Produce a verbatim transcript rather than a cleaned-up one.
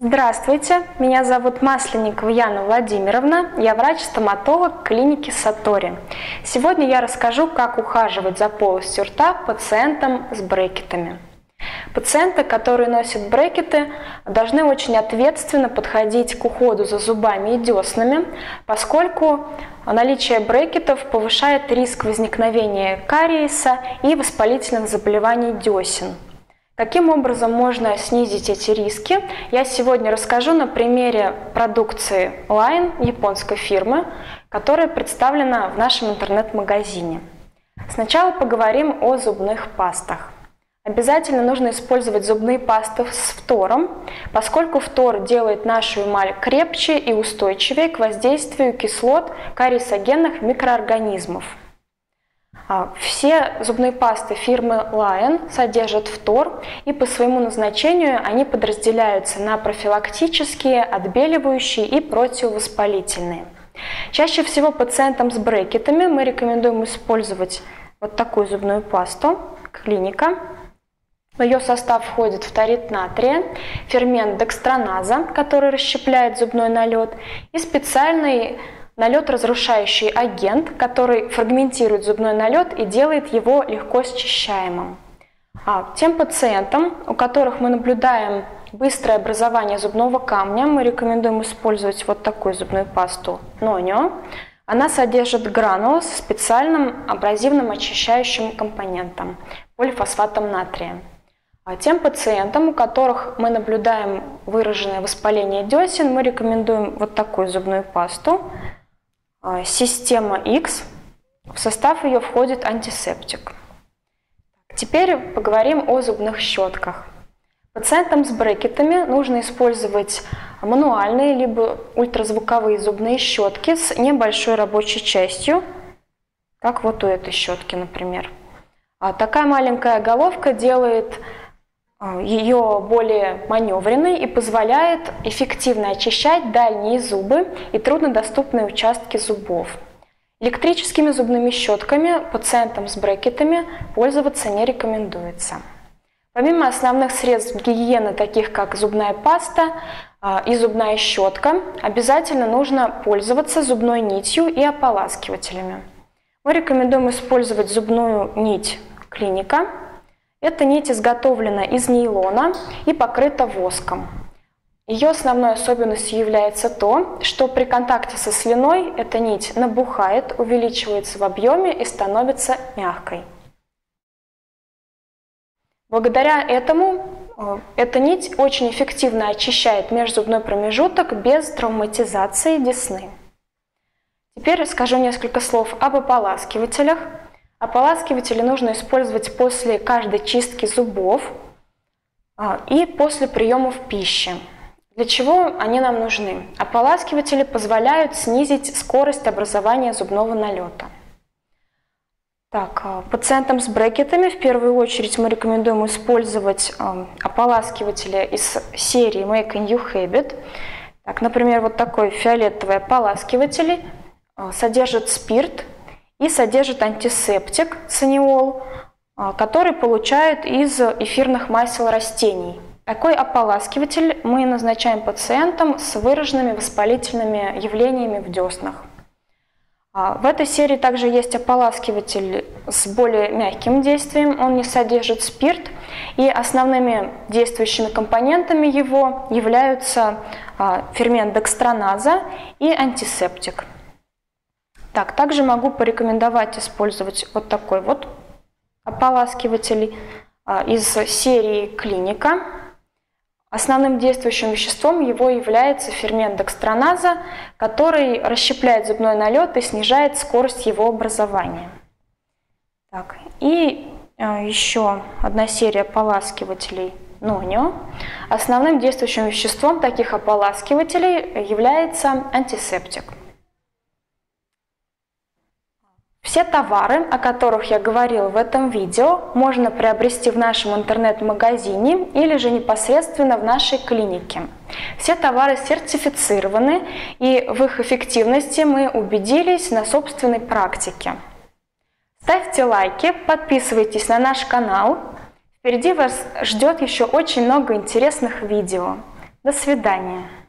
Здравствуйте, меня зовут Масленникова Яна Владимировна, я врач-стоматолог клиники Сатори. Сегодня я расскажу, как ухаживать за полостью рта пациентам с брекетами. Пациенты, которые носят брекеты, должны очень ответственно подходить к уходу за зубами и деснами, поскольку наличие брекетов повышает риск возникновения кариеса и воспалительных заболеваний десен. Каким образом можно снизить эти риски, я сегодня расскажу на примере продукции Line японской фирмы, которая представлена в нашем интернет-магазине. Сначала поговорим о зубных пастах. Обязательно нужно использовать зубные пасты с фтором, поскольку фтор делает нашу эмаль крепче и устойчивее к воздействию кислот кариесогенных микроорганизмов. Все зубные пасты фирмы Line содержат фтор, и по своему назначению они подразделяются на профилактические, отбеливающие и противовоспалительные. Чаще всего пациентам с брекетами мы рекомендуем использовать вот такую зубную пасту «Клиника». В ее состав входит фторид натрия, фермент декстроназа, который расщепляет зубной налет, и специальный налет-разрушающий агент, который фрагментирует зубной налет и делает его легко счищаемым. А тем пациентам, у которых мы наблюдаем быстрое образование зубного камня, мы рекомендуем использовать вот такую зубную пасту Нонio. Она содержит гранулы с специальным абразивным очищающим компонентом – полифосфатом натрия. А тем пациентам, у которых мы наблюдаем выраженное воспаление десен, мы рекомендуем вот такую зубную пасту Система X. В состав ее входит антисептик. Теперь поговорим о зубных щетках. Пациентам с брекетами нужно использовать мануальные либо ультразвуковые зубные щетки с небольшой рабочей частью, как вот у этой щетки, например. А такая маленькая головка делает ее более маневренной и позволяет эффективно очищать дальние зубы и труднодоступные участки зубов. Электрическими зубными щетками пациентам с брекетами пользоваться не рекомендуется. Помимо основных средств гигиены, таких как зубная паста и зубная щетка, обязательно нужно пользоваться зубной нитью и ополаскивателями. Мы рекомендуем использовать зубную нить «Клиника». Эта нить изготовлена из нейлона и покрыта воском. Ее основной особенностью является то, что при контакте со слюной эта нить набухает, увеличивается в объеме и становится мягкой. Благодаря этому эта нить очень эффективно очищает межзубной промежуток без травматизации десны. Теперь расскажу несколько слов об ополаскивателях. Ополаскиватели нужно использовать после каждой чистки зубов и после приемов пищи. Для чего они нам нужны? Ополаскиватели позволяют снизить скорость образования зубного налета. Так, пациентам с брекетами в первую очередь мы рекомендуем использовать ополаскиватели из серии Make a New Habit. Так, например, вот такой фиолетовый ополаскиватель содержит спирт и содержит антисептик циниол, который получают из эфирных масел растений. Такой ополаскиватель мы назначаем пациентам с выраженными воспалительными явлениями в деснах. В этой серии также есть ополаскиватель с более мягким действием, он не содержит спирт, и основными действующими компонентами его являются фермент декстроназа и антисептик. Так, также могу порекомендовать использовать вот такой вот ополаскиватель из серии «Клиника». Основным действующим веществом его является фермент декстроназа, который расщепляет зубной налет и снижает скорость его образования. Так, и еще одна серия ополаскивателей Нонio. Основным действующим веществом таких ополаскивателей является антисептик. Все товары, о которых я говорила в этом видео, можно приобрести в нашем интернет-магазине или же непосредственно в нашей клинике. Все товары сертифицированы, и в их эффективности мы убедились на собственной практике. Ставьте лайки, подписывайтесь на наш канал. Впереди вас ждет еще очень много интересных видео. До свидания.